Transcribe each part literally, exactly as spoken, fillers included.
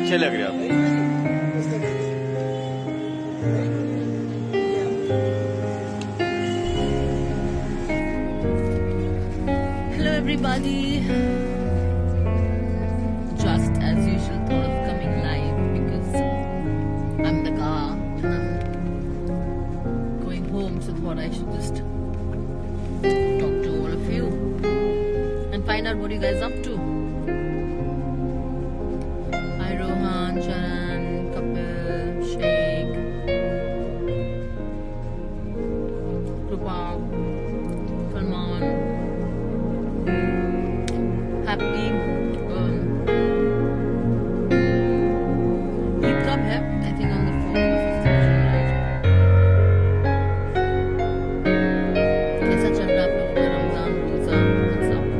अच्छे लग रहे हो आप। Hello everybody. Just as usual, thought of coming live because I'm in the car and I'm going home, so thought I should just talk to all of you and find out what you guys up to. Hi Rohan, Sharan, Kapil, Sheikh, Krupa, Salman. Happy um, Eid कब है? I think on the fourth or fifth of June, right? कैसा चल रहा है आप लोगों का रमजान रोजा? What's up?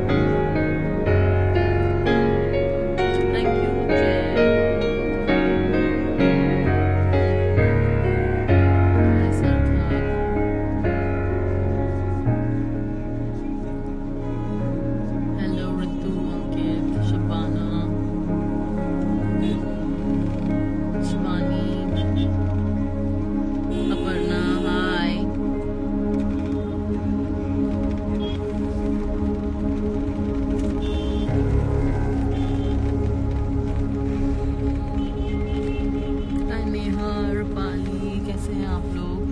Thank you, Jay. Hi, Sarthak. Hello, Ritu, Ankit, Shabana, Shivani, Aparna, hi. Hi Neha, Rupali, कैसे हैं आप लोग?